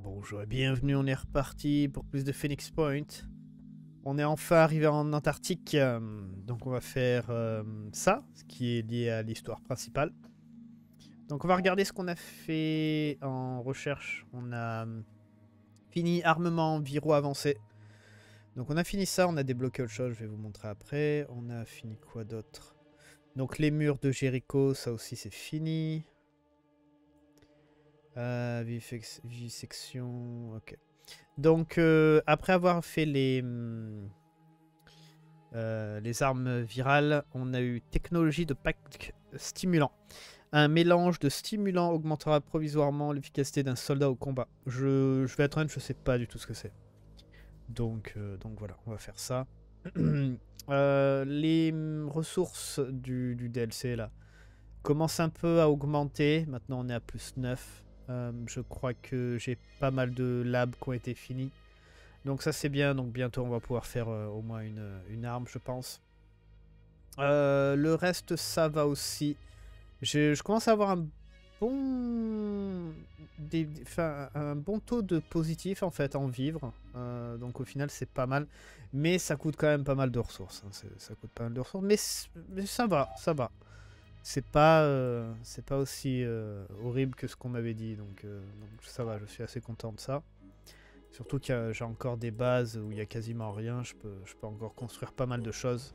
Bonjour et bienvenue, on est reparti pour plus de Phoenix Point. On est enfin arrivé en Antarctique, donc on va faire ça, ce qui est lié à l'histoire principale. Donc on va regarder ce qu'on a fait en recherche. On a fini armement, viro avancé. Donc on a fini ça, on a débloqué autre chose, je vais vous montrer après. On a fini quoi d'autre? Donc les murs de Jéricho, ça aussi c'est fini. Vivisection, ok. Donc, après avoir fait les armes virales, on a eu technologie de pack stimulant. Un mélange de stimulants augmentera provisoirement l'efficacité d'un soldat au combat. Je vais être honnête, je sais pas du tout ce que c'est. Donc voilà, on va faire ça. Les ressources du DLC là commencent un peu à augmenter. Maintenant, on est à plus 9. Je crois que j'ai pas mal de labs qui ont été finis. Donc ça c'est bien, donc bientôt on va pouvoir faire au moins une arme je pense. Le reste ça va aussi. Je commence à avoir un bon, un bon taux de positif en fait en vivre. Donc au final c'est pas mal. Mais ça coûte quand même pas mal de ressources. Hein. Ça coûte pas mal de ressources. Mais ça va, ça va. C'est pas aussi horrible que ce qu'on m'avait dit. Donc ça va, je suis assez content de ça. Surtout que j'ai encore des bases où il y a quasiment rien. Je peux encore construire pas mal de choses.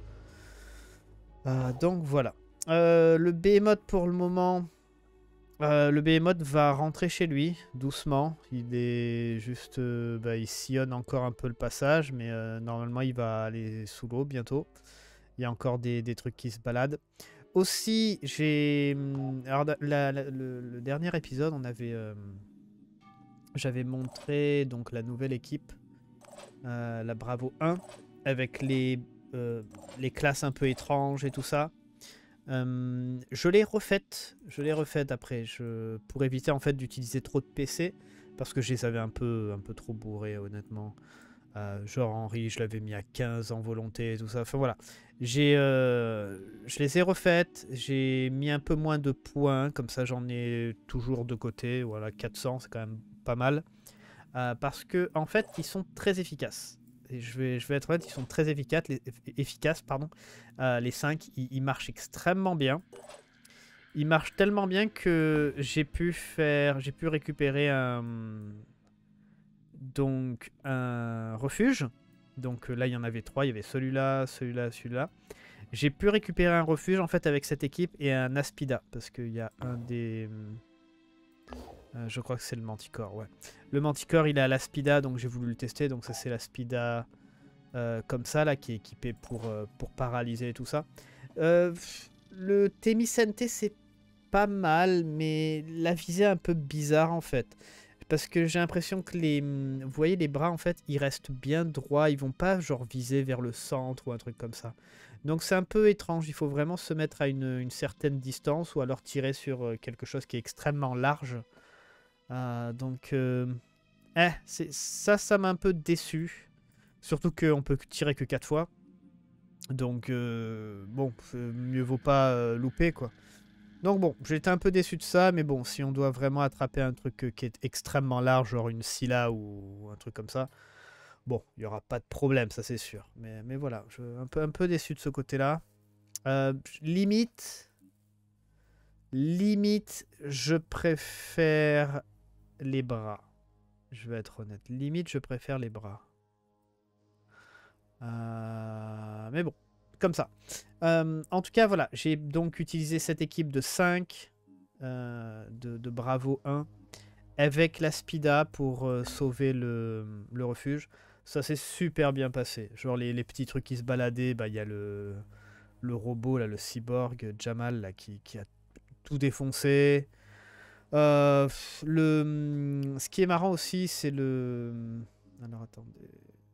Donc voilà. Le Behemoth pour le moment. Le Behemoth va rentrer chez lui doucement. Il est juste, il sillonne encore un peu le passage, mais normalement il va aller sous l'eau bientôt. Il y a encore des trucs qui se baladent. Aussi, j'ai... Alors, le dernier épisode, on avait... j'avais montré donc la nouvelle équipe, la Bravo 1, avec les classes un peu étranges et tout ça. Je l'ai refaite après, pour éviter en fait d'utiliser trop de PC, parce que je les avais un peu trop bourrés honnêtement. Genre Henri, je l'avais mis à 15 en volonté et tout ça. Enfin voilà. Je les ai refaites. J'ai mis un peu moins de points. Comme ça, j'en ai toujours de côté. Voilà, 400, c'est quand même pas mal. Parce que, en fait, ils sont très efficaces. Et je vais être honnête, ils sont très efficaces. Pardon. Les 5, ils marchent extrêmement bien. Ils marchent tellement bien que j'ai pu récupérer un refuge. Donc là, il y en avait 3. Il y avait celui-là, celui-là, celui-là. J'ai pu récupérer un refuge en fait avec cette équipe et un Aspida. Parce qu'il y a un des... je crois que c'est le Manticore, ouais. Le Manticore, il est à l'Aspida, donc j'ai voulu le tester. Donc ça, c'est l'Aspida comme ça, là, qui est équipé pour paralyser et tout ça. Le Temisente, c'est pas mal, mais la visée est un peu bizarre, en fait. Parce que j'ai l'impression que vous voyez, les bras, en fait, ils restent bien droits. Ils vont pas, genre, viser vers le centre ou un truc comme ça. Donc c'est un peu étrange. Il faut vraiment se mettre à une certaine distance ou alors tirer sur quelque chose qui est extrêmement large. Ça m'a un peu déçu. Surtout qu'on peut tirer que 4 fois. Donc, bon, mieux vaut pas louper, quoi. Donc bon, j'étais un peu déçu de ça, mais bon, si on doit vraiment attraper un truc qui est extrêmement large, genre une Scylla ou un truc comme ça, bon, il n'y aura pas de problème, ça c'est sûr. Mais voilà, je suis un peu déçu de ce côté-là. Euh, limite, limite, je préfère les bras. Je vais être honnête. Limite, je préfère les bras. Mais bon, comme ça. En tout cas, voilà. J'ai donc utilisé cette équipe de 5 de Bravo 1 avec la Spida pour sauver le refuge. Ça s'est super bien passé. Genre les petits trucs qui se baladaient, il y a le robot, là, le cyborg, Jamal, là, qui a tout défoncé. Ce qui est marrant aussi, c'est le... Alors attendez.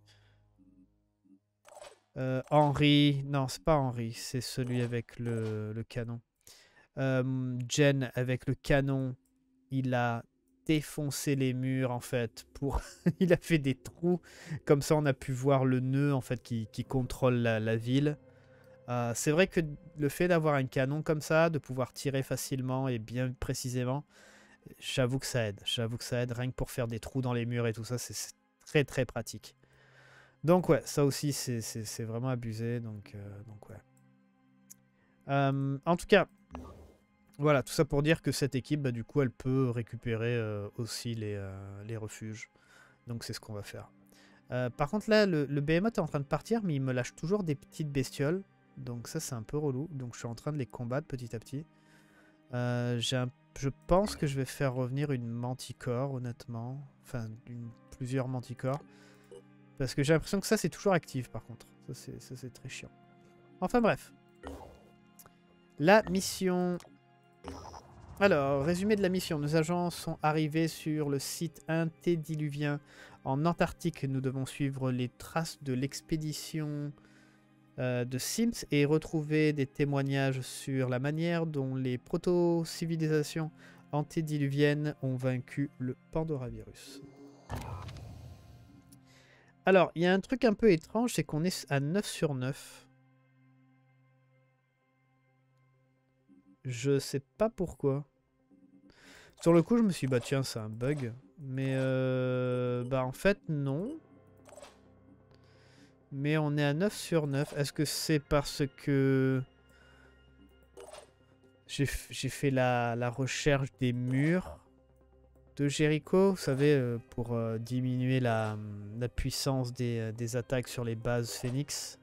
Henry, non, c'est pas Henry, c'est celui avec le canon. Jen avec le canon, il a défoncé les murs en fait. Il a fait des trous. Comme ça, on a pu voir le nœud en fait qui contrôle la ville. C'est vrai que le fait d'avoir un canon comme ça, de pouvoir tirer facilement et bien précisément, J'avoue que ça aide. J'avoue que ça aide rien que pour faire des trous dans les murs et tout ça. C'est très très pratique. Donc ouais, ça aussi c'est vraiment abusé. Donc ouais. En tout cas, voilà, tout ça pour dire que cette équipe, bah, du coup, elle peut récupérer aussi les refuges. Donc c'est ce qu'on va faire. Par contre là, le Behemoth est en train de partir, mais il me lâche toujours des petites bestioles. Donc ça c'est un peu relou. Donc je suis en train de les combattre petit à petit. Je pense que je vais faire revenir une manticore, honnêtement. Enfin, plusieurs manticores. Parce que j'ai l'impression que ça c'est toujours actif par contre. Ça c'est très chiant. Enfin bref. La mission... Alors, résumé de la mission. Nos agents sont arrivés sur le site antédiluvien en Antarctique. Nous devons suivre les traces de l'expédition de Sims et retrouver des témoignages sur la manière dont les proto-civilisations antédiluviennes ont vaincu le Pandoravirus. Alors, il y a un truc un peu étrange, c'est qu'on est à 9 sur 9. Je sais pas pourquoi. Sur le coup, je me suis dit, bah tiens, c'est un bug. Mais bah en fait, non. Mais on est à 9 sur 9. Est-ce que c'est parce que j'ai fait la recherche des murs de Jericho, vous savez, pour diminuer la puissance des attaques sur les bases Phoenix?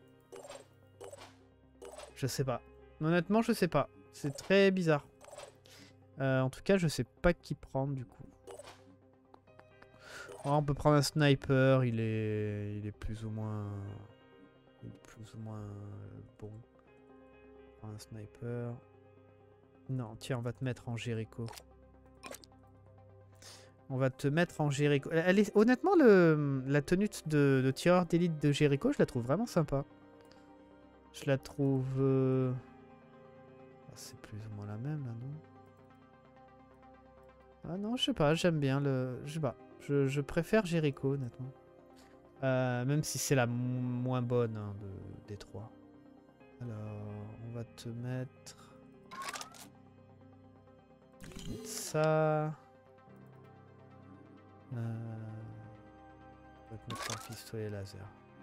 Je sais pas. Honnêtement, je sais pas. C'est très bizarre. En tout cas, je sais pas qui prendre du coup. Oh, on peut prendre un sniper, il est plus ou moins... bon. Un sniper. Non, tiens, on va te mettre en Jericho. On va te mettre en Jericho. Honnêtement, la tenue de tireur d'élite de Jericho, je la trouve vraiment sympa. Je la trouve... c'est plus ou moins la même, là, non? Ah non, je sais pas, j'aime bien le... Je sais pas. Je préfère Jericho, honnêtement. Même si c'est la moins bonne hein, des trois. Alors, on va te mettre ça. On va te mettre un pistolet laser.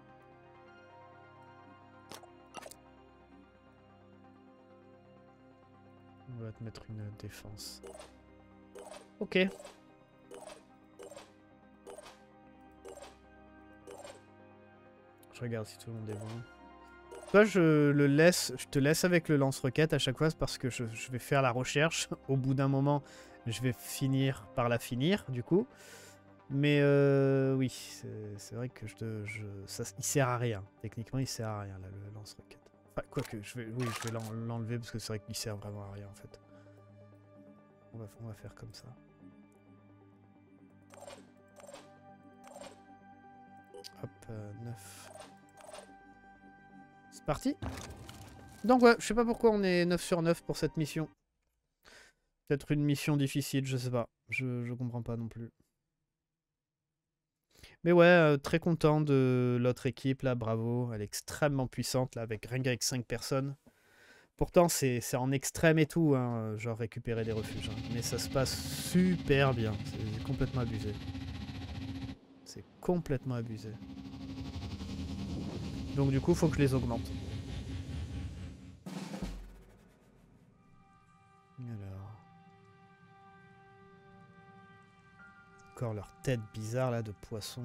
On va te mettre une défense. Ok. Je regarde si tout le monde est bon. Toi, je te laisse avec le lance-roquette à chaque fois parce que je vais faire la recherche. Au bout d'un moment, je vais finir par la finir, du coup. Mais oui, c'est vrai que il sert à rien. Techniquement, il sert à rien, là, le lance-roquette. Enfin, quoique, je vais l'enlever parce que c'est vrai qu'il sert vraiment à rien, en fait. On va faire comme ça. Hop, 9. C'est parti. Donc ouais, je sais pas pourquoi on est 9 sur 9 pour cette mission. Peut-être une mission difficile, je sais pas. Je comprends pas non plus. Mais ouais, très content de l'autre équipe là, bravo. Elle est extrêmement puissante là, rien qu'avec 5 personnes. Pourtant c'est en extrême et tout, hein, genre récupérer des refuges. Hein. Mais ça se passe super bien. C'est complètement abusé. C'est complètement abusé. Donc du coup, faut que je les augmente. Alors... Encore leur tête bizarre là de poisson.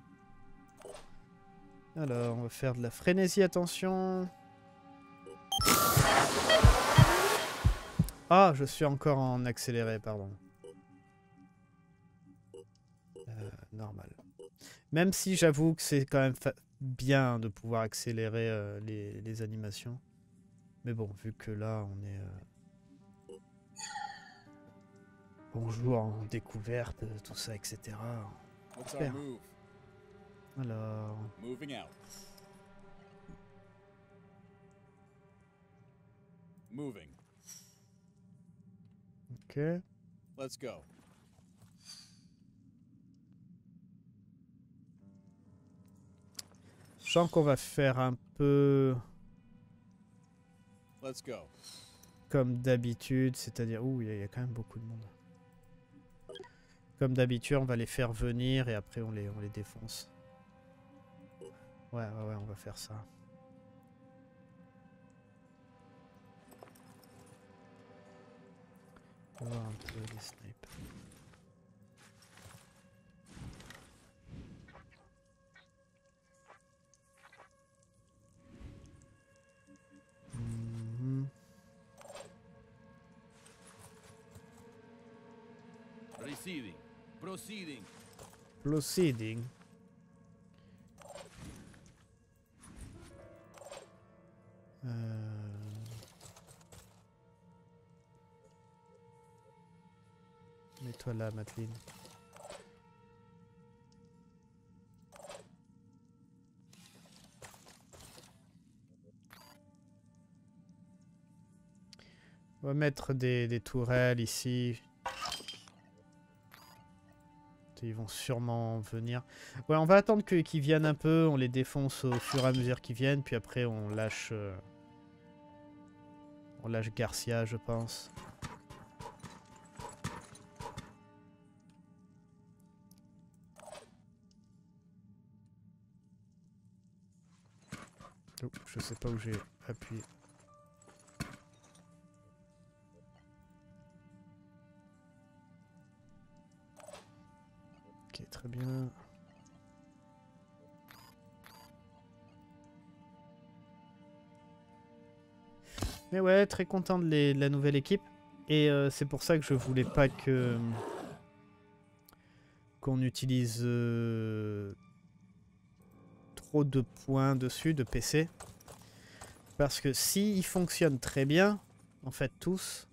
Alors, on va faire de la frénésie, attention. Ah, je suis encore en accéléré, pardon. Normal. Même si j'avoue que c'est quand même bien de pouvoir accélérer les animations. Mais bon, vu que là, on est... on joue en découverte, tout ça, etc. Super. Alors... Moving. Ok. Let's go. Je sens qu'on va faire un peu... Let's go. comme d'habitude, c'est-à-dire... Ouh, il y a quand même beaucoup de monde. Comme d'habitude, on va les faire venir et après on les défonce. Ouais, on va faire ça. On va voir un peu les snipes. Proceeding. Proceeding. Proceeding. Mets-toi là, Madeline. On va mettre des tourelles ici. Ils vont sûrement venir. Ouais, on va attendre qu'ils viennent un peu. On les défonce au fur et à mesure qu'ils viennent. Puis après, on lâche Garcia, je pense. Oh, je sais pas où j'ai appuyé. Ok, très bien. Mais ouais, très content de la nouvelle équipe. Et c'est pour ça que je voulais pas qu'on utilise trop de points dessus, de PC. Parce que s'ils fonctionnent très bien, en fait tous,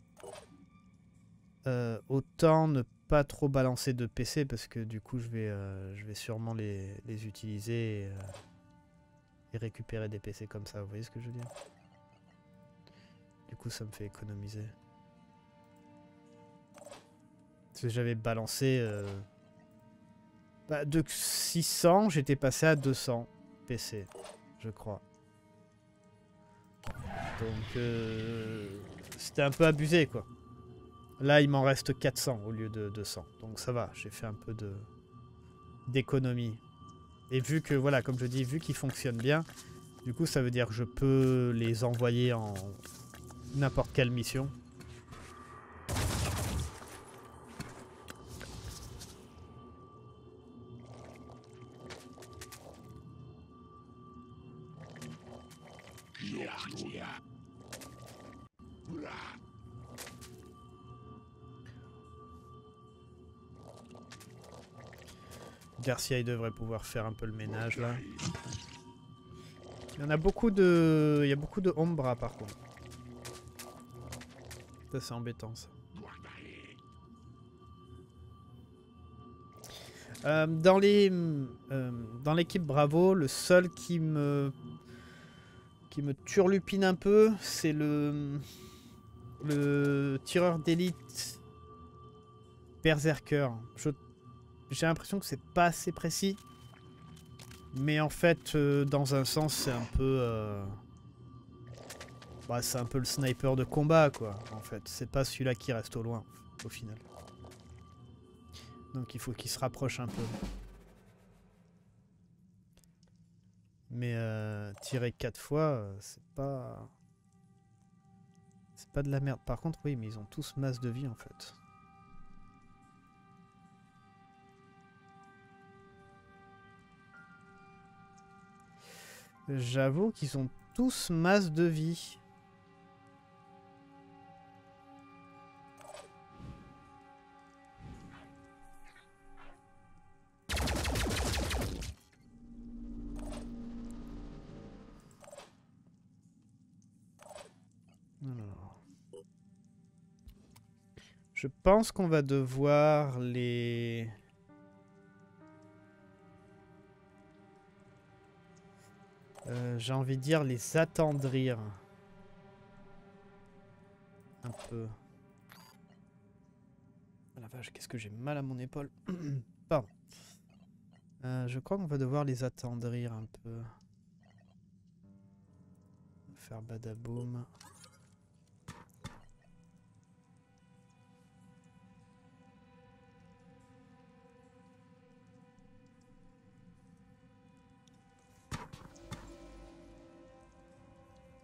autant ne pas trop balancer de PC parce que du coup je vais sûrement les utiliser et récupérer des PC comme ça. Vous voyez ce que je veux dire? Du coup ça me fait économiser. Parce que j'avais balancé de 600, j'étais passé à 200 PC, je crois. Donc c'était un peu abusé quoi. Là il m'en reste 400 au lieu de 200. Donc ça va, j'ai fait un peu d'économie. Et vu que voilà, comme je dis, vu qu'ils fonctionnent bien, du coup ça veut dire que je peux les envoyer en n'importe quelle mission. Garcia, il devrait pouvoir faire un peu le ménage là. Il y en a beaucoup de... Il y a beaucoup de Ombra par contre. Ça c'est embêtant ça. Dans l'équipe Bravo, le seul qui me turlupine un peu, c'est le tireur d'élite Berserker. J'ai l'impression que c'est pas assez précis. Mais en fait, dans un sens, c'est un peu... c'est un peu le sniper de combat, quoi, en fait. C'est pas celui-là qui reste au loin, au final. Donc il faut qu'il se rapproche un peu. Mais tirer 4 fois, c'est pas... C'est pas de la merde. Par contre, oui, mais ils ont tous masse de vie, en fait. J'avoue qu'ils ont tous masse de vie. Alors. Je pense qu'on va devoir les... j'ai envie de dire les attendrir. Un peu. Oh la vache, qu'est-ce que j'ai mal à mon épaule. Pardon. Je crois qu'on va devoir les attendrir un peu. Faire badaboum.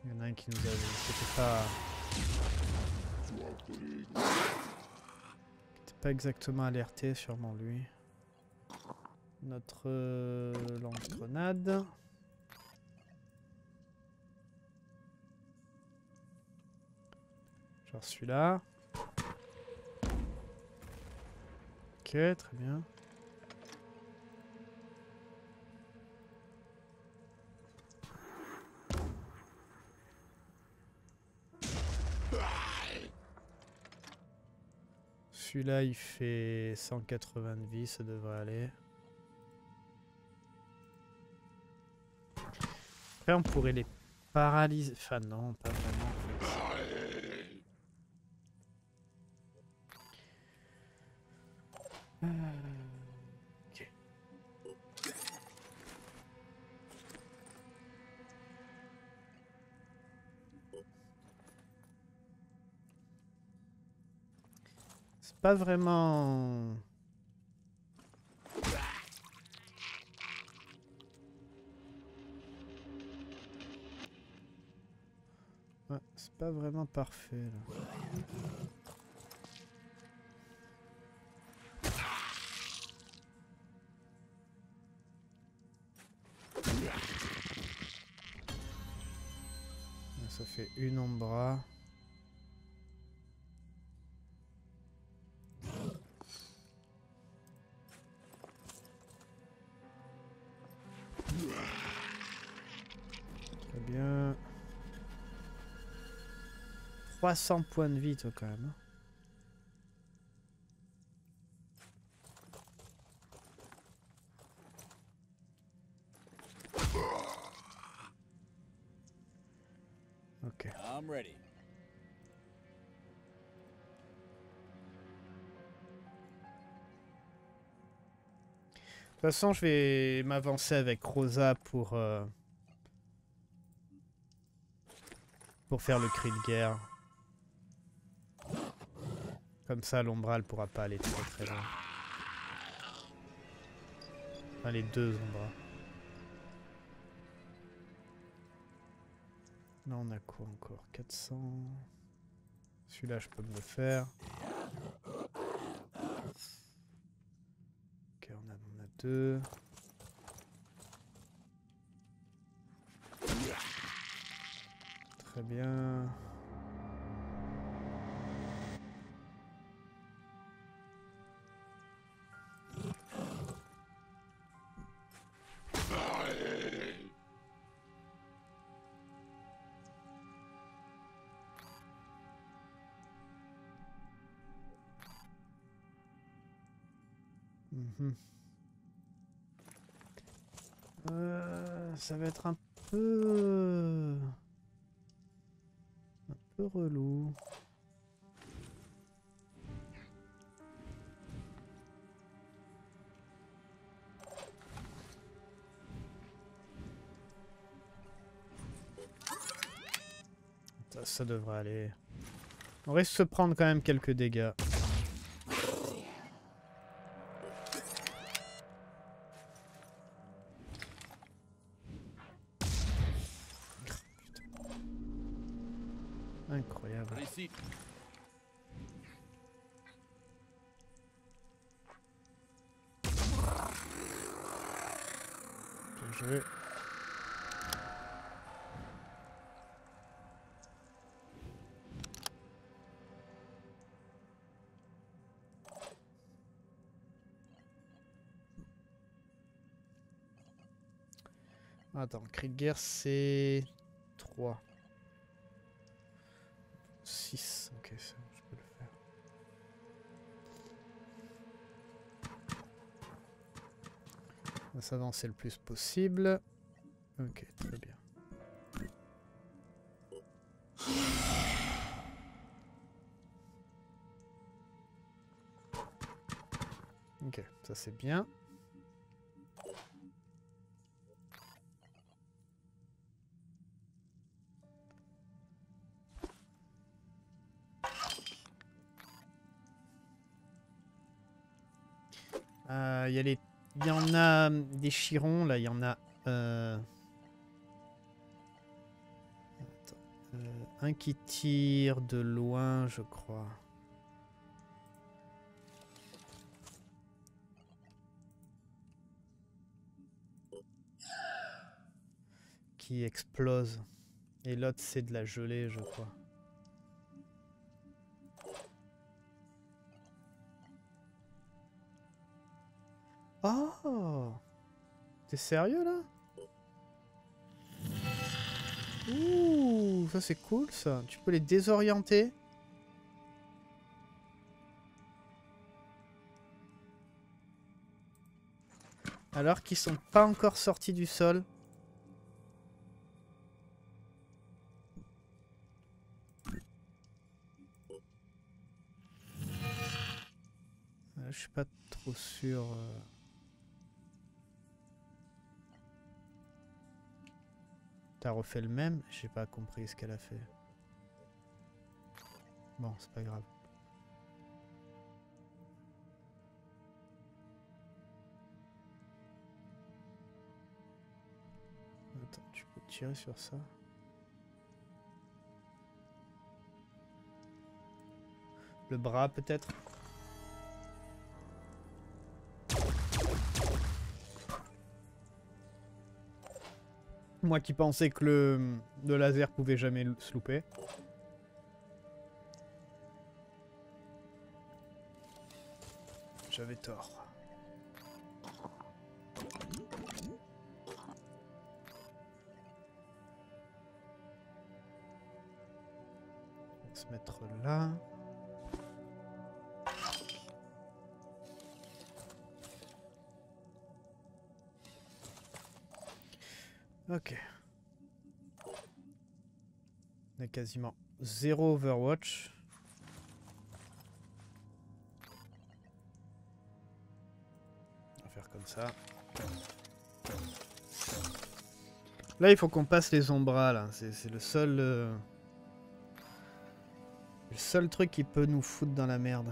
Il y en a un qui nous avait... C'était pas... C'était pas exactement alerté, sûrement lui. Notre lance-grenade. Genre celui-là. Ok, très bien. Celui-là, il fait 180 de vie, ça devrait aller. Après, on pourrait les paralyser. Enfin, non, pas vraiment. Ok. C'est pas vraiment... Ouais, c'est pas vraiment parfait, là. Ça fait une ombra. Très bien. 300 points de vie, toi, quand même. Ok. I'm ready. De toute façon, je vais m'avancer avec Rosa pour faire le cri de guerre. Comme ça, l'Ombra, elle pourra pas aller très très loin. Enfin, les deux Ombras. Là, on a quoi encore? 400. Celui-là, je peux me le faire. Ok, on en a deux. Très bien. Mhm. Ça va être un peu relou. Ça devrait aller. On risque de se prendre quand même quelques dégâts. Incroyable. Receive. Bien joué. Attends, cri de guerre c'est 3. 6, ok, c'est bon, je peux le faire. On va s'avancer le plus possible. Ok, très bien. Ok, ça c'est bien. Il y en a des chirons, là, il y en a... Attends. Un qui tire de loin, je crois. Qui explose. Et l'autre, c'est de la gelée, je crois. Oh! T'es sérieux, là? Ouh, ça c'est cool, ça. Tu peux les désorienter. Alors qu'ils sont pas encore sortis du sol. Je suis pas trop sûr. T'as refait le même? J'ai pas compris ce qu'elle a fait. Bon, c'est pas grave. Attends, tu peux tirer sur ça? Le bras peut-être? Moi qui pensais que le laser pouvait jamais se louper. J'avais tort. On va se mettre là. Ok. On a quasiment 0 Overwatch. On va faire comme ça. Là, il faut qu'on passe les ombras, là. C'est le seul truc qui peut nous foutre dans la merde.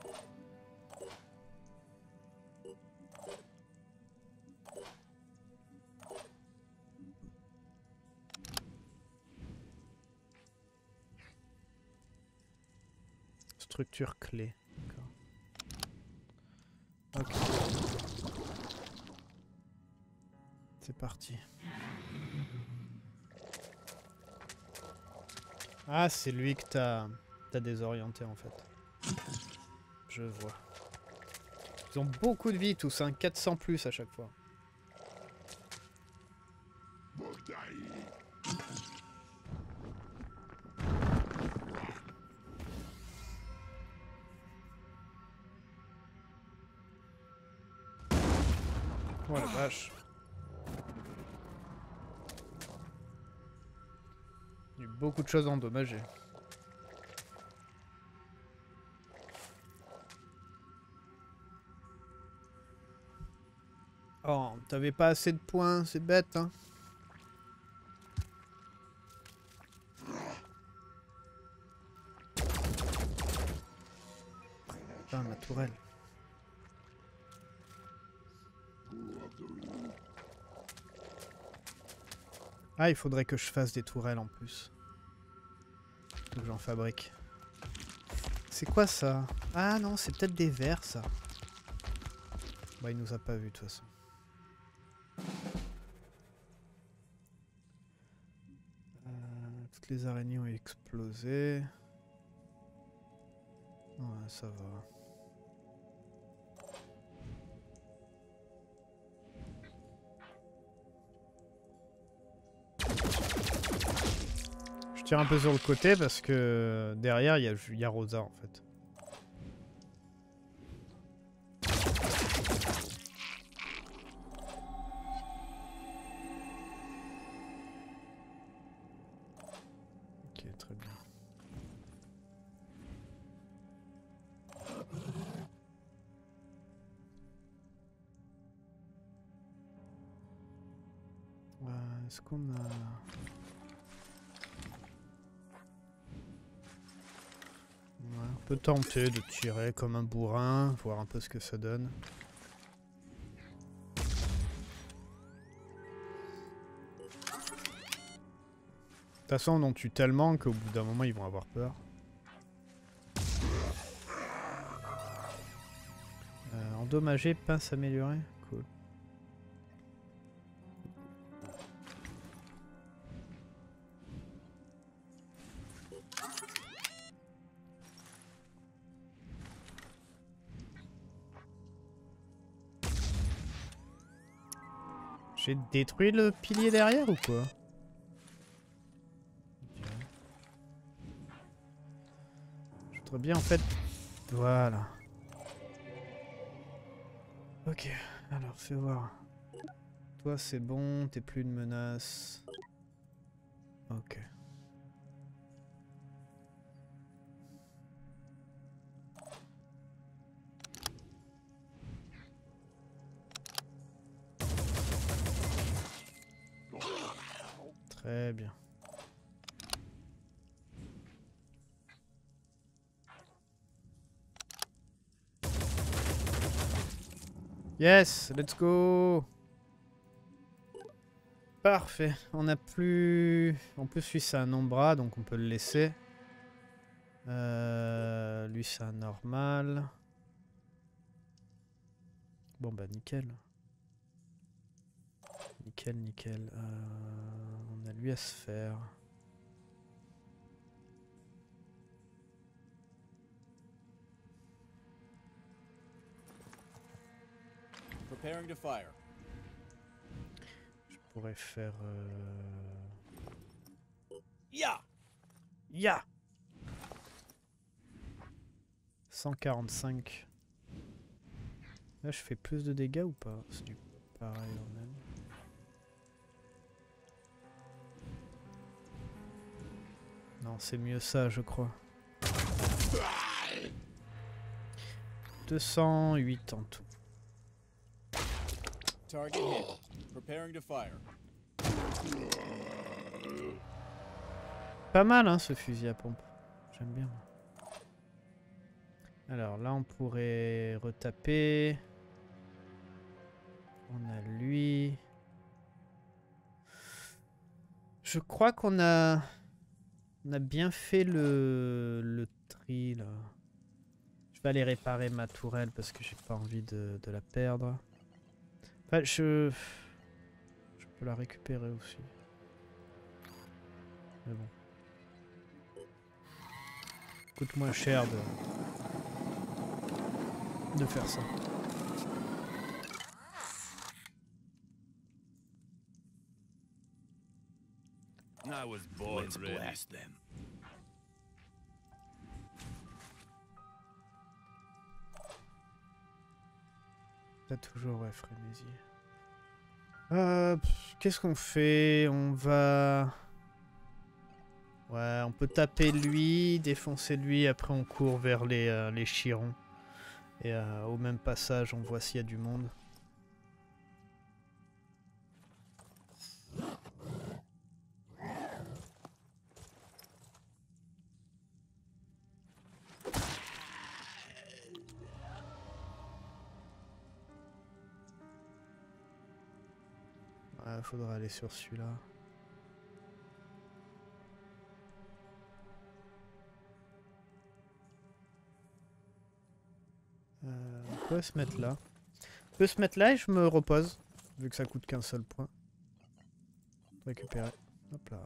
Structure clé. Ok. C'est parti. Ah, c'est lui que t'as désorienté en fait. Je vois. Ils ont beaucoup de vie tous, hein, 400 plus à chaque fois. Oh la vache. Il y a eu beaucoup de choses endommagées. Oh, t'avais pas assez de points, c'est bête, hein. Putain, ma tourelle. Ah, il faudrait que je fasse des tourelles en plus. Faut que j'en fabrique. C'est quoi ça? Ah non, c'est peut-être des vers ça. Bah, il nous a pas vu de toute façon. Toutes les araignées ont explosé. Ouais, ça va. Je tire un peu sur le côté parce que derrière il y a Rosa en fait. Ok, très bien. Est-ce qu'on a... Ouais, on peut tenter de tirer comme un bourrin, voir un peu ce que ça donne. toute façon, on en tue tellement qu'au bout d'un moment, ils vont avoir peur. Endommagé, pince améliorée. Cool. J'ai détruit le pilier derrière ou quoi? Je voudrais bien en fait... Voilà. Ok, alors fais voir. Toi c'est bon, t'es plus une menace. Ok. Très bien. Yes, let's go. Parfait. On n'a plus... En plus, lui, c'est un non-bras, donc on peut le laisser. Lui, c'est un normal. Bon, bah, nickel. Nickel, nickel. On a lui à se faire. Preparing to fire. Je pourrais faire... Yeah. Ya 145. Là, je fais plus de dégâts ou pas? C'est du pareil en même. Non, c'est mieux ça, je crois. 208 en tout. Target hit. Preparing to fire. Pas mal, hein, ce fusil à pompe. J'aime bien. Alors là, on pourrait retaper. On a lui. Je crois qu'on a... On a bien fait le tri, là. Je vais aller réparer ma tourelle parce que j'ai pas envie de la perdre. Enfin, je peux la récupérer aussi. Mais bon. Coûte moins cher de faire ça. I was born ready. Blast them. T'as toujours, ouais, frénésie. Qu'est-ce qu'on fait? On va... Ouais, on peut taper lui, défoncer lui, après on court vers les chirons. Et au même passage, on voit s'il y a du monde. Ouais, faudra aller sur celui-là. On peut se mettre là. On peut se mettre là et je me repose. Vu que ça coûte qu'un seul point. Récupérer. Hop là.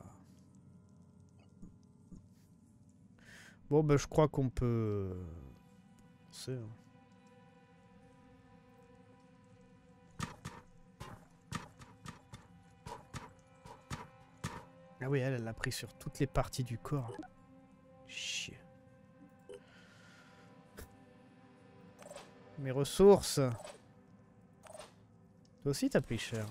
Bon, bah, je crois qu'on peut... C'est... Hein. Ah oui, elle l'a pris sur toutes les parties du corps. Chier. Mes ressources. Toi aussi, t'as pris cher.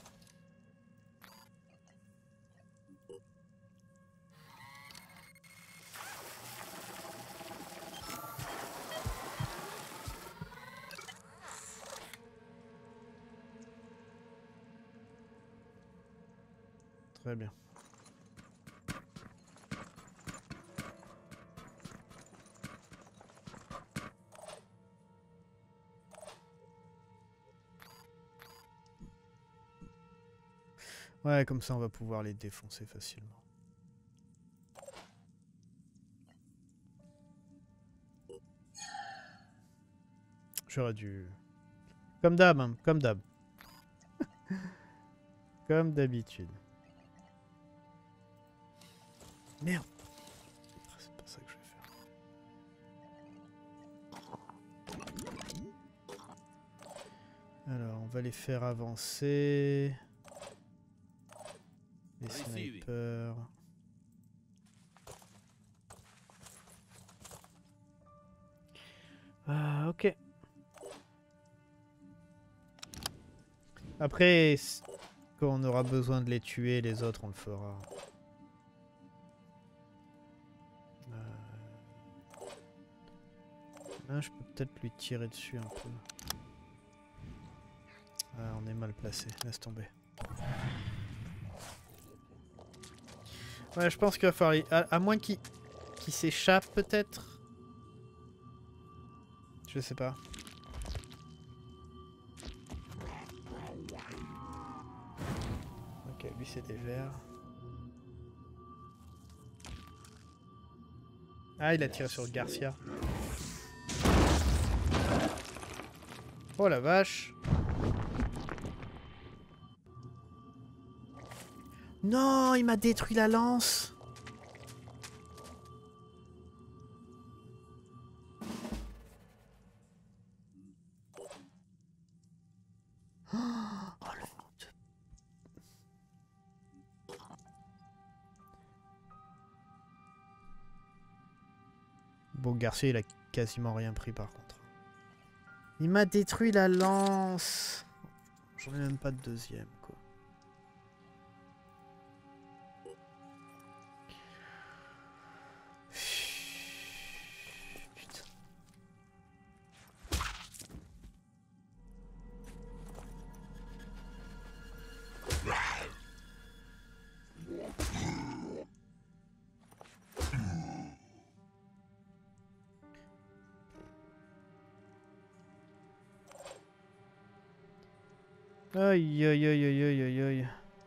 Très bien. Ouais, comme ça on va pouvoir les défoncer facilement. J'aurais dû... Comme d'hab, hein, comme d'hab. Comme d'habitude. Merde. C'est pas ça que je vais faire. Alors, on va les faire avancer. Les snipers. Ah, ok. Après, quand on aura besoin de les tuer, les autres, on le fera. Là, je peux peut-être lui tirer dessus un peu. Ah, on est mal placé, laisse tomber. Ouais, je pense qu'il va falloir... À moins qu'il s'échappe, peut-être. Je sais pas. Ok, lui c'est des verts. Ah, il a tiré sur Garcia. Oh la vache. Non, il m'a détruit la lance. Oh, le... Bon, Garcia, il a quasiment rien pris par contre. Il m'a détruit la lance. J'en ai même pas de deuxième, quoi. Putain. Aïe aïe aïe aïe aïe aïe aïe.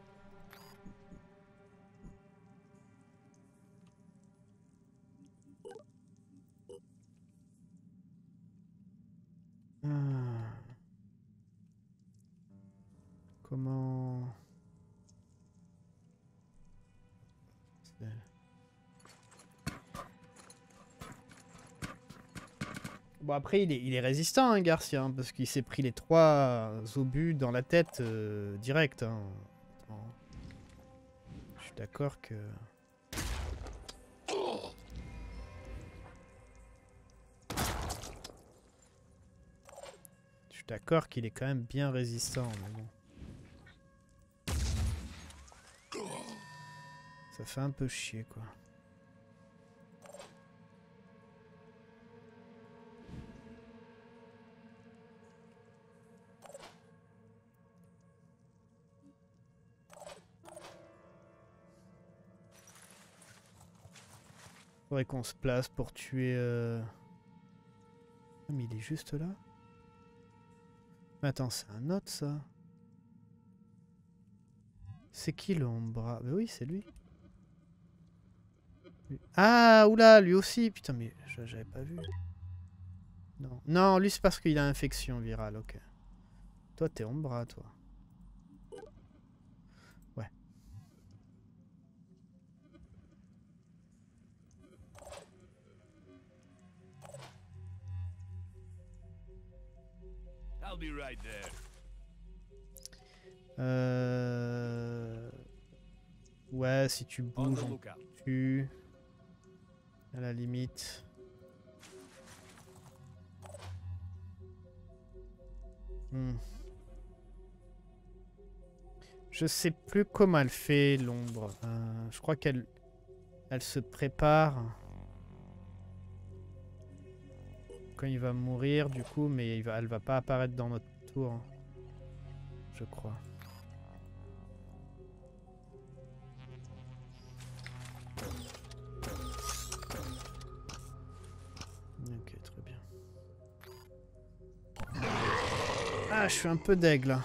Comment... Bon après il est résistant hein, Garcia, hein, parce qu'il s'est pris les 3 obus dans la tête direct. Hein. Je suis d'accord que... Je suis d'accord qu'il est quand même bien résistant. Mais bon. Ça fait un peu chier quoi. Faudrait qu'on se place pour tuer... Ah, mais il est juste là. Mais attends, c'est un autre ça. C'est qui l'Ombra? Bah oui, c'est lui. Ah, oula, lui aussi. Putain, mais j'avais pas vu. Non, non, lui c'est parce qu'il a infection virale, ok. Toi, t'es Ombra, toi. Ouais. I'll be right there. Ouais, si tu bouges, on tue. À la limite. Je sais plus comment elle fait l'ombre. Je crois qu'elle se prépare quand il va mourir du coup, mais elle va pas apparaître dans notre tour, je crois. Ok, très bien. Ah, je suis un peu deg là.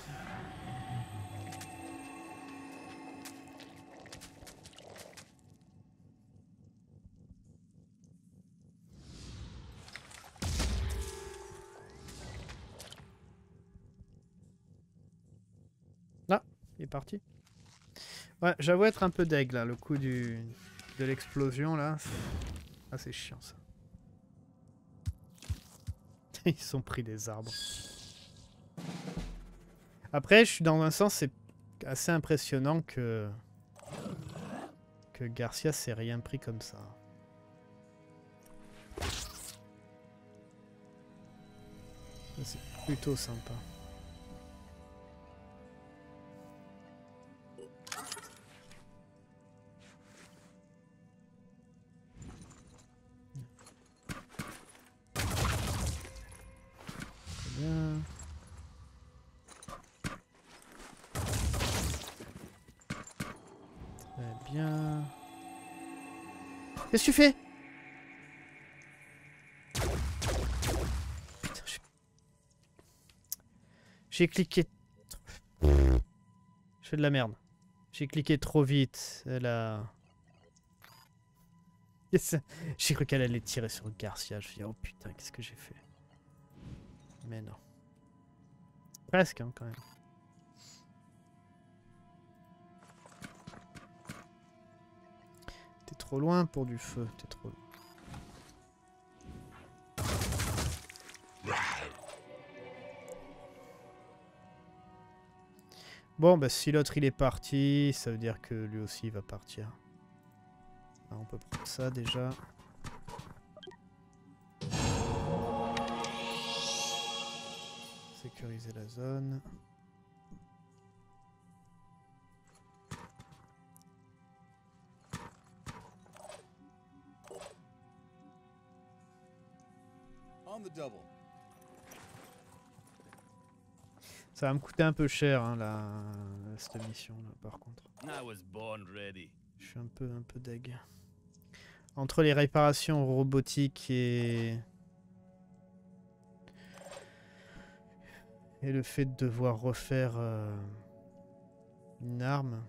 est parti. Ouais, j'avoue être un peu deg là, le coup de l'explosion là. Ah, c'est chiant ça. Ils sont pris des arbres. Après, je suis dans un sens, c'est assez impressionnant que Garcia s'est rien pris comme ça. C'est plutôt sympa. Très bien. Très bien. Qu'est-ce que tu fais? Putain, j'ai cliqué. Je fais de la merde. J'ai cliqué trop vite. Elle a... J'ai cru qu'elle allait tirer sur Garcia. Je me suis dit, oh putain, qu'est-ce que j'ai fait? Mais non. Presque, hein, quand même. T'es trop loin pour du feu. T'es trop loin. Bon, bah si l'autre il est parti, ça veut dire que lui aussi il va partir. Alors, on peut prendre ça déjà. Sécuriser la zone. On the double. Ça va me coûter un peu cher, hein, cette mission là, par contre. I was born ready. Je suis un peu deg. Entre les réparations robotiques et le fait de devoir refaire une arme.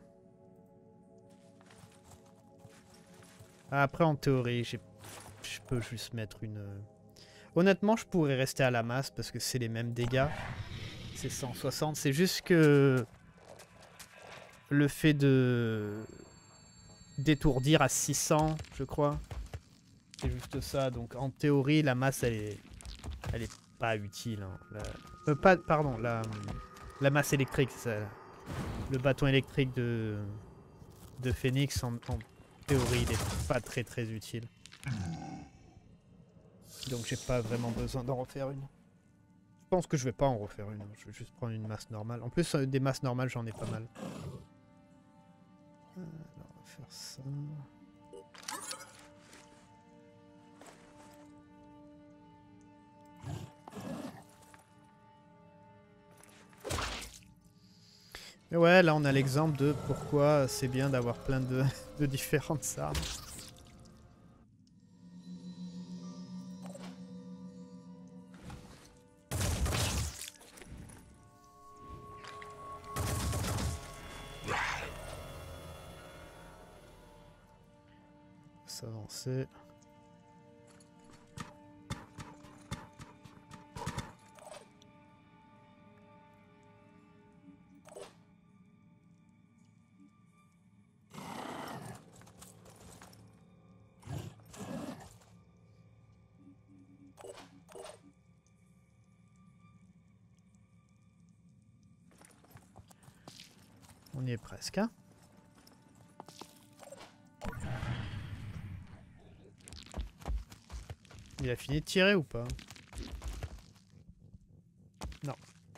Après, en théorie, je peux juste mettre une... Honnêtement, je pourrais rester à la masse parce que c'est les mêmes dégâts. C'est 160. C'est juste que le fait de d'étourdir à 600, je crois. C'est juste ça. Donc en théorie, la masse, elle est pas utile. Hein. Pardon, la masse électrique, c'est ça. Le bâton électrique de Phoenix, en théorie, il est pas très utile. Donc j'ai pas vraiment besoin d'en refaire une. Je pense que je vais pas en refaire une. Je vais juste prendre une masse normale. En plus, des masses normales, j'en ai pas mal. Alors, on va faire ça. Mais ouais, là on a l'exemple de pourquoi c'est bien d'avoir plein de différentes armes. S'avancer. On y est presque, hein. Il a fini de tirer ou pas? Non.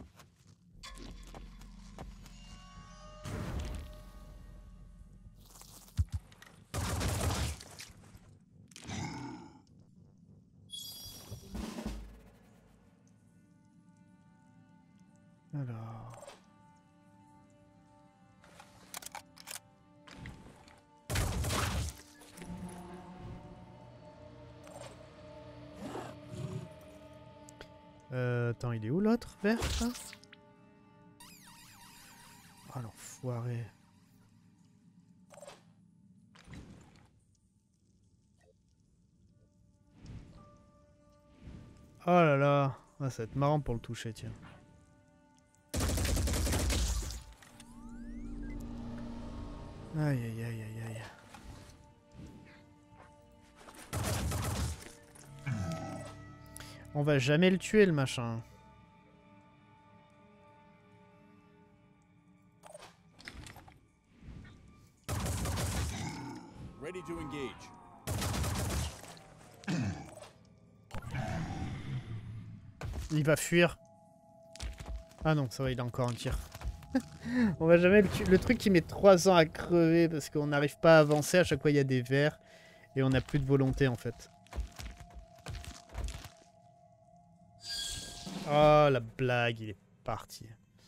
Alors... attends, il est où l'autre vert là? Ah l'enfoiré. Oh là là. Ah, ça va être marrant pour le toucher, tiens. Aïe aïe aïe aïe aïe. On va jamais le tuer le machin. Ready to engage. Il va fuir. Ah non, ça va, il a encore un tir. On va jamais le tuer. Le truc qui met 3 ans à crever parce qu'on n'arrive pas à avancer. À chaque fois, il y a des vers. Et on n'a plus de volonté en fait. Oh, la blague, il est parti.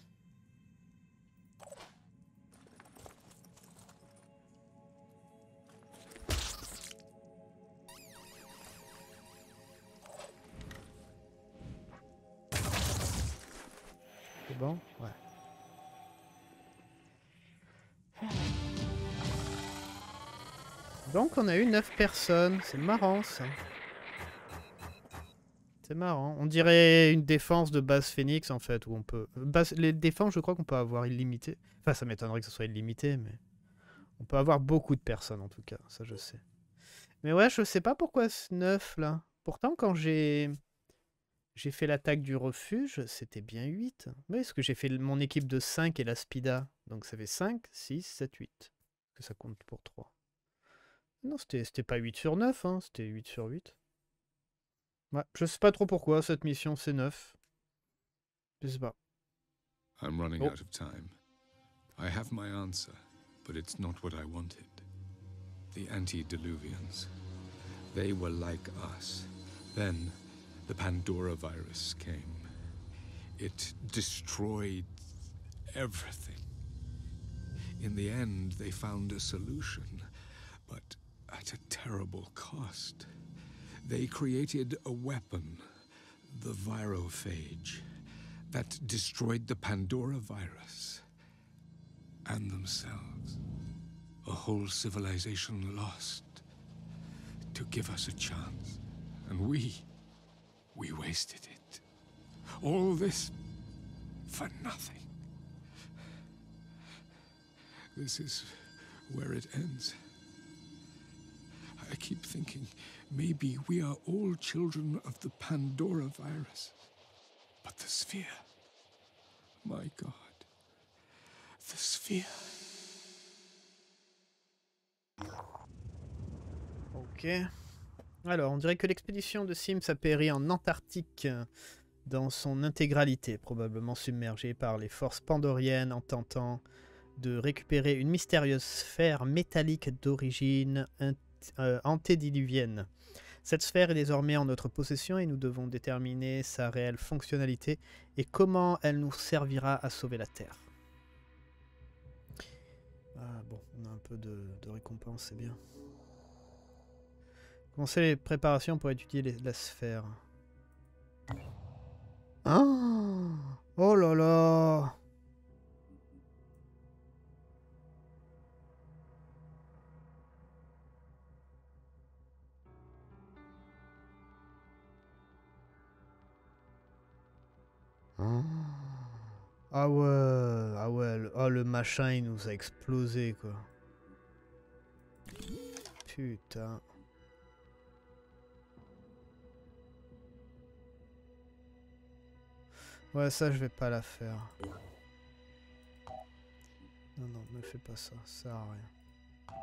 C'est bon? Ouais. Donc on a eu 9 personnes. C'est marrant ça. C'est marrant. On dirait une défense de base Phoenix en fait, où on peut... Les défenses, je crois qu'on peut avoir illimité. Enfin, ça m'étonnerait que ce soit illimité, mais... On peut avoir beaucoup de personnes en tout cas, ça je sais. Mais ouais, je sais pas pourquoi ce 9 là. Pourtant, quand j'ai fait l'attaque du refuge, c'était bien 8. Oui, parce que j'ai fait mon équipe de 5 et la Spida. Donc ça fait 5, 6, 7, 8. Que ça compte pour 3. Non, c'était pas 8 sur 9, hein, c'était 8 sur 8. Ouais, je sais pas trop pourquoi cette mission c'est 9. Je sais pas. I'm running out of time. I have my answer, but it's not what I wanted. The antediluvians. They were like us. Then the Pandora virus came. It destroyed everything. In the end, they found a solution, but at a terrible cost. They created a weapon, the virophage, that destroyed the Pandora virus and themselves. A whole civilization lost to give us a chance. And we wasted it. All this for nothing. This is where it ends. I keep thinking maybe we are all children of the Pandora virus. But the sphere, my God, the sphere. Ok. Alors, on dirait que l'expédition de Sims a péri en Antarctique dans son intégralité, probablement submergée par les forces pandoriennes en tentant de récupérer une mystérieuse sphère métallique d'origine antédiluvienne. Cette sphère est désormais en notre possession et nous devons déterminer sa réelle fonctionnalité et comment elle nous servira à sauver la Terre. Ah bon, on a un peu de récompense, c'est bien. Commencer les préparations pour étudier la sphère. Ah, oh là là! Ah ouais, ah ouais, oh, le machin il nous a explosé quoi. Putain. Ouais, ça je vais pas la faire. Non, non, ne fais pas ça, ça sert à rien.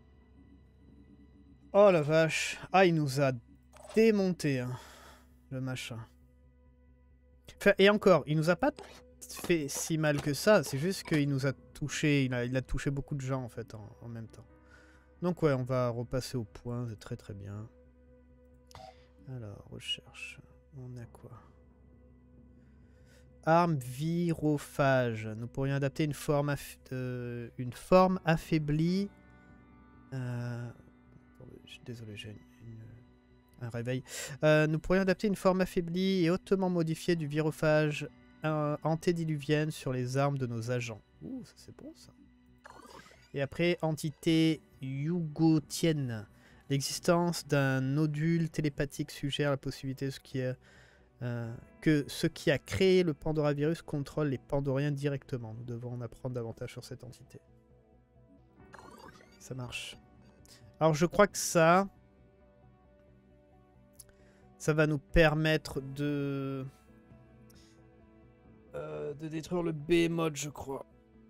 Oh la vache. Ah, il nous a démonté, hein, le machin. Enfin, et encore, il nous a pas fait si mal que ça, c'est juste qu'il nous a touché, il a touché beaucoup de gens en fait en même temps. Donc ouais, on va repasser au point, c'est très très bien. Alors, recherche, on a quoi? Arme virophage. Nous pourrions adapter une forme affaiblie. Désolé, j'ai un réveil. Nous pourrions adapter une forme affaiblie et hautement modifiée du virophage antédiluvienne sur les armes de nos agents. Ouh, ça c'est bon ça. Et après, entité yugotienne. L'existence d'un nodule télépathique suggère la possibilité que ce qui a créé le Pandoravirus contrôle les Pandoriens directement. Nous devons en apprendre davantage sur cette entité. Ça marche. Alors je crois que ça va nous permettre de détruire le Behemoth, je crois.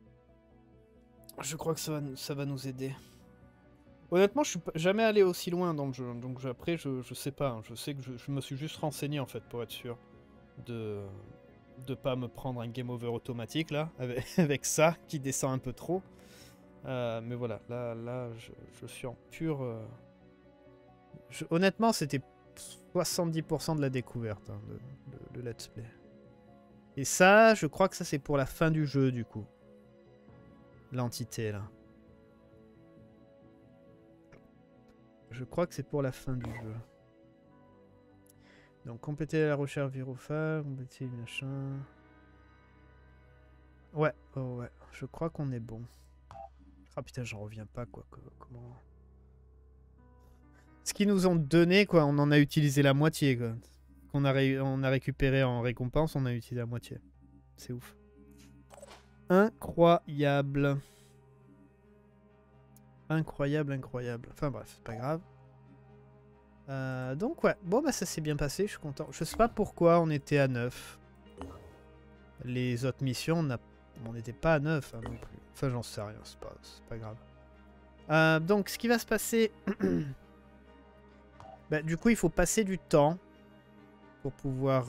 Je crois que ça va nous aider. Honnêtement, je suis jamais allé aussi loin dans le jeu, donc après je sais pas. Hein. Je sais que je me suis juste renseigné en fait pour être sûr de pas me prendre un game over automatique là avec ça qui descend un peu trop. Mais voilà, là je suis en pur... Honnêtement, c'était 70% de la découverte hein, de let's play. Et ça, je crois que ça c'est pour la fin du jeu du coup. L'entité là. Je crois que c'est pour la fin du jeu. Donc compléter la recherche virophage, compléter le machin... Ouais, oh ouais, je crois qu'on est bon. Ah putain, j'en reviens pas quoi. Comment... Ce qu'ils nous ont donné quoi, on en a utilisé la moitié quoi. On a récupéré en récompense, on a utilisé la moitié. C'est ouf. Incroyable. Incroyable, incroyable. Enfin bref, c'est pas grave. Donc ouais, bon bah ça s'est bien passé, je suis content. Je sais pas pourquoi on était à 9. Les autres missions, on n'était pas à 9 hein, non plus. Enfin j'en sais rien, c'est pas grave. Donc ce qui va se passer... bah, du coup il faut passer du temps pour pouvoir...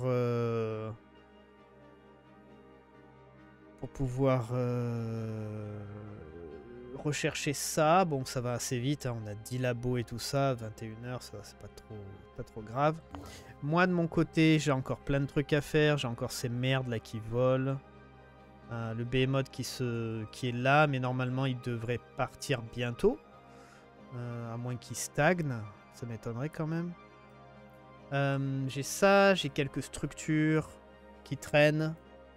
rechercher ça. Bon, ça va assez vite, hein. On a 10 labos et tout ça, 21h, ça c'est pas trop grave. Moi, de mon côté, j'ai encore plein de trucs à faire. J'ai encore ces merdes là qui volent. Le Behemoth qui est là, mais normalement, il devrait partir bientôt. À moins qu'il stagne. Ça m'étonnerait quand même. J'ai ça, j'ai quelques structures qui traînent.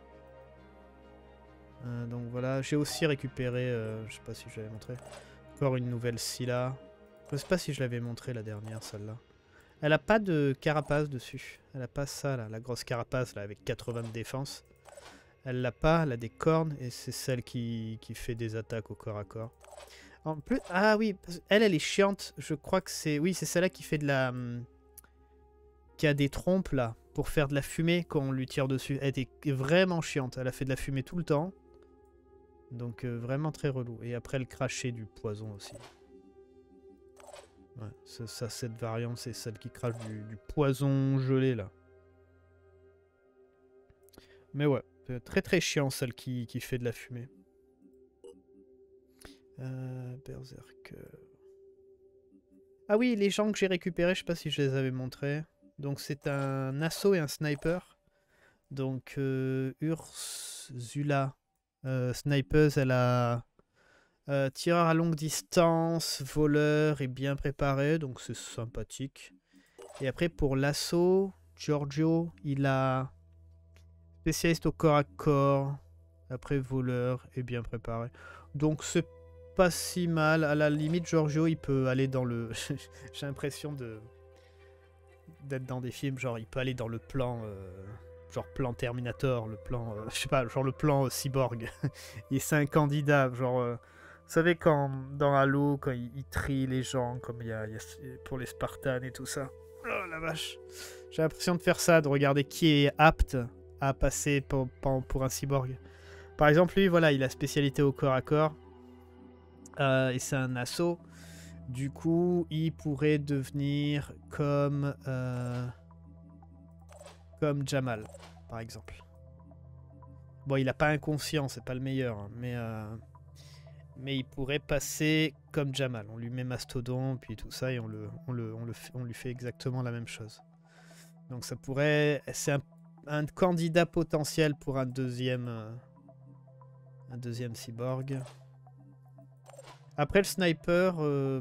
Donc voilà, j'ai aussi récupéré, je sais pas si je l'avais montré, encore une nouvelle Scylla. Je sais pas si je l'avais montré la dernière, celle-là. Elle a pas de carapace dessus. Elle a pas ça là, la grosse carapace là avec 80 de défense. Elle l'a pas, elle a des cornes et c'est celle qui fait des attaques au corps à corps. En plus, ah oui, elle est chiante. Je crois que c'est, oui, c'est celle-là qui fait de la, qui a des trompes là pour faire de la fumée quand on lui tire dessus. Elle est vraiment chiante. Elle a fait de la fumée tout le temps. Donc vraiment très relou. Et après le cracher du poison aussi. Ouais, ça cette variante, c'est celle qui crache du poison gelé là. Mais ouais, très très chiant celle qui fait de la fumée. Berserk. Ah oui, les gens que j'ai récupérés, je sais pas si je les avais montrés. Donc c'est un assaut et un sniper. Donc Ursula. Snipeuse, elle a tireur à longue distance, voleur et bien préparé, donc c'est sympathique. Et après pour l'assaut, Giorgio, il a spécialiste au corps à corps, après voleur et bien préparé. Donc c'est pas si mal, à la limite Giorgio il peut aller dans le... J'ai l'impression d'être dans des films, genre il peut aller dans le plan... genre plan Terminator, le plan, je sais pas, genre le plan cyborg. Et c'est un candidat, genre, vous savez quand dans Halo, quand il trie les gens, comme il y a pour les Spartans et tout ça. Oh la vache. J'ai l'impression de faire ça, de regarder qui est apte à passer pour un cyborg. Par exemple, lui, voilà, il a spécialité au corps à corps. Et c'est un assaut. Du coup, il pourrait devenir comme Jamal, par exemple. Bon, il a pas inconscient, c'est pas le meilleur, hein, mais il pourrait passer comme Jamal. On lui met Mastodon, puis tout ça, et on lui fait exactement la même chose. Donc ça pourrait... C'est un candidat potentiel pour un deuxième cyborg. Après le sniper...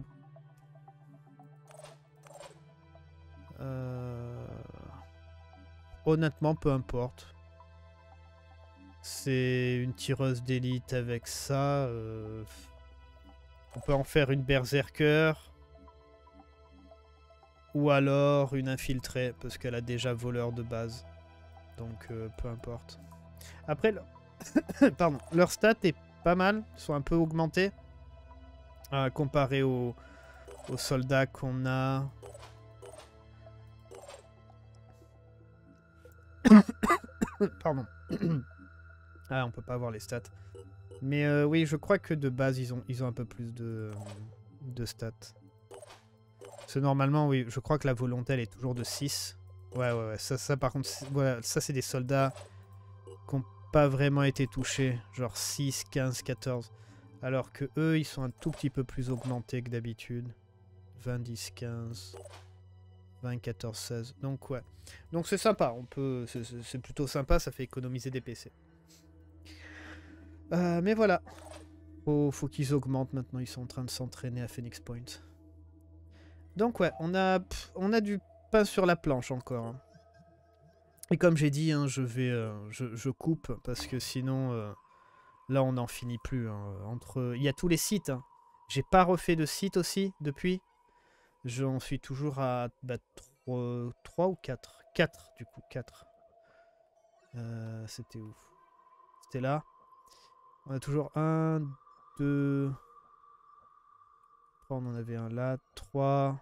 honnêtement, peu importe. C'est une tireuse d'élite avec ça. On peut en faire une berserker. Ou alors une infiltrée, parce qu'elle a déjà voleur de base. Donc peu importe. Après, pardon, leur stat est pas mal. Ils sont un peu augmentés. comparé aux soldats qu'on a. Pardon. Ah, on peut pas voir les stats. Mais oui, je crois que de base, ils ont un peu plus de stats. Parce que normalement, oui, je crois que la volonté, elle est toujours de 6. Ouais. Ça par contre, voilà, ça, c'est des soldats qui n'ont pas vraiment été touchés. Genre 6, 15, 14. Alors que eux, ils sont un tout petit peu plus augmentés que d'habitude. 20, 10, 15... 20, 14, 16. Donc ouais. Donc c'est sympa. C'est plutôt sympa. Ça fait économiser des PC. Mais voilà. Faut qu'ils augmentent maintenant. Ils sont en train de s'entraîner à Phoenix Point. Donc ouais, on a du pain sur la planche encore. Hein. Et comme j'ai dit, hein, je coupe parce que sinon, là on n'en finit plus. Hein. Il y a tous les sites. Hein. J'ai pas refait de site aussi depuis. J'en suis toujours à 3 ou 4. 4 du coup, 4. C'était où? C'était là. On a toujours 1, 2... On en avait un là, 3.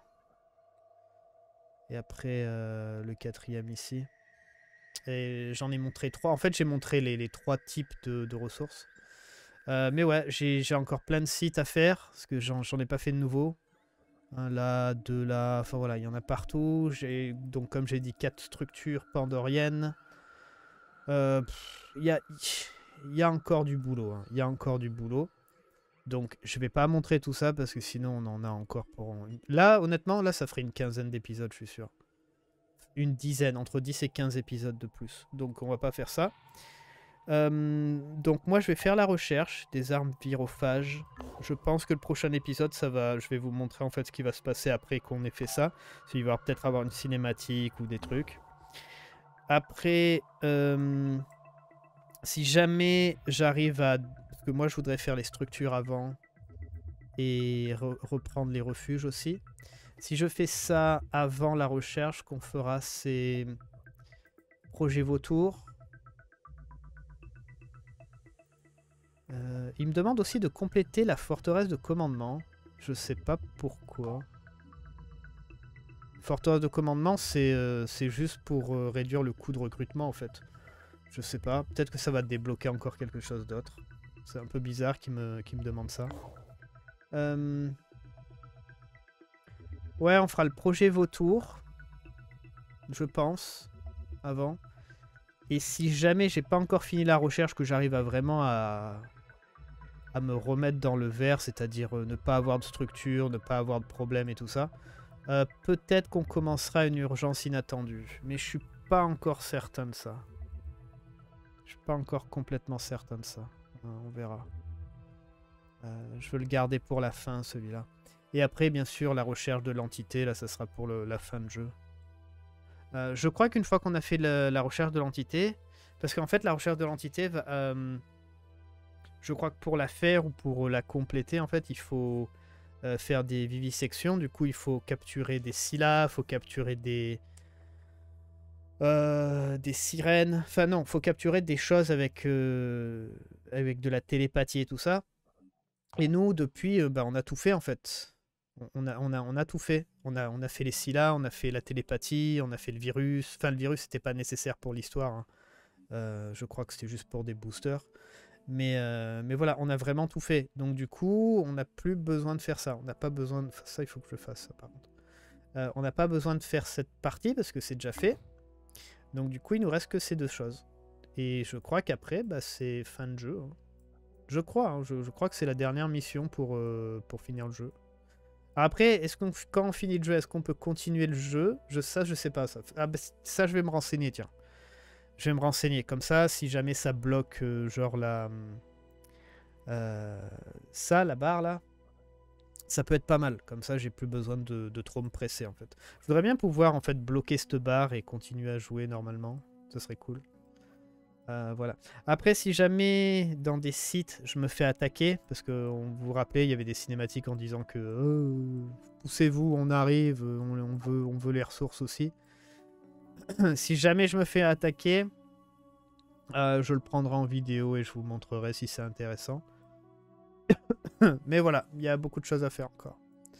Et après le 4e ici. Et j'en ai montré 3. En fait, j'ai montré les 3 types de ressources. Mais ouais, j'ai encore plein de sites à faire. Parce que j'en ai pas fait de nouveaux. Un là, 2 là, enfin voilà, il y en a partout. J'ai donc, comme j'ai dit, 4 structures pandoriennes. Il y a encore du boulot. Hein. Il y a encore du boulot. Donc, je vais pas montrer tout ça parce que sinon, on en a encore pour... Là, honnêtement, là, ça ferait une quinzaine d'épisodes, je suis sûr. Une dizaine, entre 10 et 15 épisodes de plus. Donc, on va pas faire ça. Donc moi je vais faire la recherche des armes virophages. Je pense que le prochain épisode je vais vous montrer en fait ce qui va se passer après qu'on ait fait ça. Il va peut-être avoir une cinématique ou des trucs. Après si jamais j'arrive à... Parce que moi je voudrais faire les structures avant et reprendre les refuges aussi. Si je fais ça avant la recherche, qu'on fera ces projets vautours. Il me demande aussi de compléter la forteresse de commandement. Je sais pas pourquoi. Forteresse de commandement, c'est juste pour réduire le coût de recrutement en fait. Je sais pas. Peut-être que ça va débloquer encore quelque chose d'autre. C'est un peu bizarre qu'il me demande ça. Ouais, on fera le projet vautour. Je pense. Avant. Et si jamais j'ai pas encore fini la recherche, que j'arrive à vraiment à me remettre dans le vert, c'est-à-dire ne pas avoir de structure, ne pas avoir de problème et tout ça, peut-être qu'on commencera une urgence inattendue. Mais je suis pas encore certain de ça. Je suis pas encore complètement certain de ça. On verra. Je veux le garder pour la fin, celui-là. Et après, bien sûr, la recherche de l'entité, là, ça sera pour la fin de jeu. Je crois qu'une fois qu'on a fait la recherche de l'entité, parce qu'en fait, la recherche de l'entité va... je crois que pour la faire ou pour la compléter, en fait, il faut faire des vivisections. Du coup, il faut capturer des scylla, il faut capturer des sirènes. Enfin non, il faut capturer des choses avec de la télépathie et tout ça. Et nous, depuis, on a tout fait, en fait. On a tout fait. On a fait les scylla, on a fait la télépathie, on a fait le virus. Enfin, le virus, c'était pas nécessaire pour l'histoire. Hein. Je crois que c'était juste pour des boosters. Mais voilà, on a vraiment tout fait. Donc du coup, on n'a plus besoin de faire ça. On n'a pas besoin de... Ça, il faut que je fasse ça, par contre. On n'a pas besoin de faire cette partie parce que c'est déjà fait. Donc du coup, il nous reste que ces deux choses. Et je crois qu'après, c'est fin de jeu. Hein. Je crois. Hein, je crois que c'est la dernière mission pour finir le jeu. Après, quand on finit le jeu, est-ce qu'on peut continuer le jeu? Ça, je sais pas. Ça, ça, je vais me renseigner, tiens. Je vais me renseigner. Comme ça, si jamais ça bloque, genre la barre là, ça peut être pas mal. Comme ça, j'ai plus besoin de trop me presser en fait. Je voudrais bien pouvoir en fait bloquer cette barre et continuer à jouer normalement. Ce serait cool. Voilà. Après, si jamais dans des sites, je me fais attaquer, parce que vous vous rappelez, il y avait des cinématiques en disant que poussez-vous, on arrive, on veut les ressources aussi. Si jamais je me fais attaquer, je le prendrai en vidéo et je vous montrerai si c'est intéressant. Mais voilà, il y a beaucoup de choses à faire encore.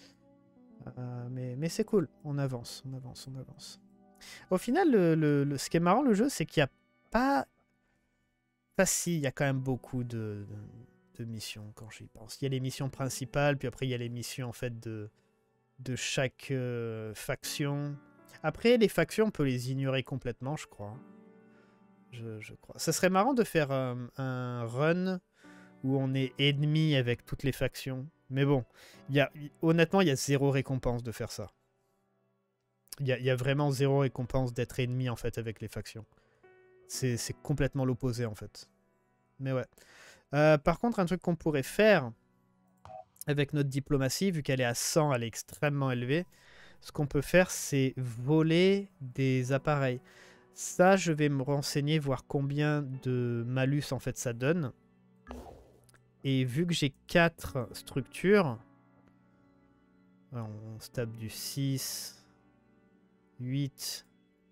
Mais c'est cool, on avance, on avance, on avance. Au final, ce qui est marrant, le jeu, c'est qu'il n'y a pas... Enfin si, il y a quand même beaucoup de missions quand j'y pense. Il y a les missions principales, puis après il y a les missions en fait de chaque faction. Après, les factions, on peut les ignorer complètement, je crois. Je crois. Ça serait marrant de faire un run où on est ennemi avec toutes les factions. Mais bon, honnêtement, il y a zéro récompense de faire ça. Il y a vraiment zéro récompense d'être ennemi en fait avec les factions. C'est complètement l'opposé en fait. Mais ouais. Par contre, un truc qu'on pourrait faire avec notre diplomatie, vu qu'elle est à 100, elle est extrêmement élevée, ce qu'on peut faire, c'est voler des appareils. Ça, je vais me renseigner, voir combien de malus en fait ça donne. Et vu que j'ai 4 structures, alors on se tape du 6, 8,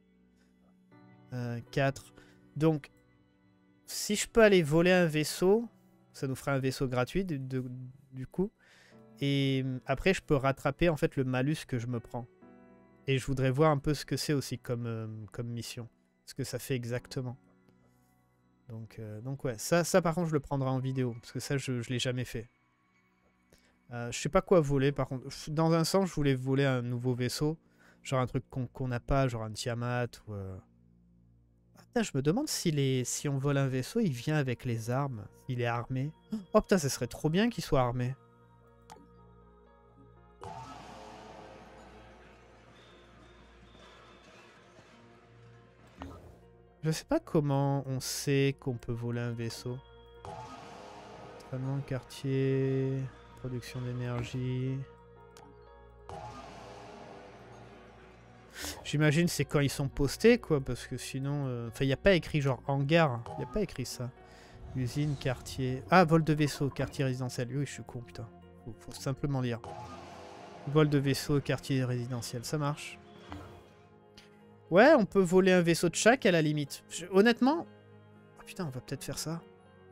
4. Donc, si je peux aller voler un vaisseau, ça nous ferait un vaisseau gratuit du coup. Et après, je peux rattraper en fait le malus que je me prends. Et je voudrais voir un peu ce que c'est aussi comme mission. Ce que ça fait exactement. Donc ouais, ça par contre je le prendrai en vidéo. Parce que ça je l'ai jamais fait. Je sais pas quoi voler par contre. Dans un sens je voulais voler un nouveau vaisseau. Genre un truc qu'on n'a pas, genre un Tiamat ou... Ah, putain, je me demande si on vole un vaisseau, il vient avec les armes. Il est armé. Oh putain, ça serait trop bien qu'il soit armé. Je sais pas comment on sait qu'on peut voler un vaisseau. Entraînement, quartier, production d'énergie. J'imagine c'est quand ils sont postés quoi, parce que sinon... Enfin, il n'y a pas écrit genre hangar, il n'y a pas écrit ça. Usine, quartier... Ah, vol de vaisseau, quartier résidentiel. Oui, je suis con, putain. Faut simplement lire. Vol de vaisseau, quartier résidentiel, ça marche. Ouais, on peut voler un vaisseau de chaque à la limite. Honnêtement... Oh, putain, on va peut-être faire ça.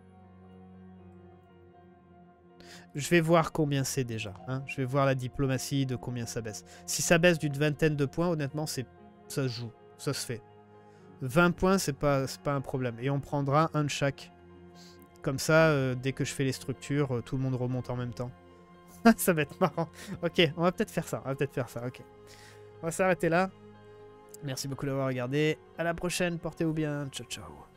Je vais voir combien c'est déjà. Hein. Je vais voir la diplomatie de combien ça baisse. Si ça baisse d'une vingtaine de points, honnêtement, ça se joue. Ça se fait. 20 points, c'est pas un problème. Et on prendra un de chaque. Comme ça, dès que je fais les structures, tout le monde remonte en même temps. Ça va être marrant. Ok, on va peut-être faire ça. Ok. On va s'arrêter là. Merci beaucoup d'avoir regardé. À la prochaine. Portez-vous bien. Ciao, ciao.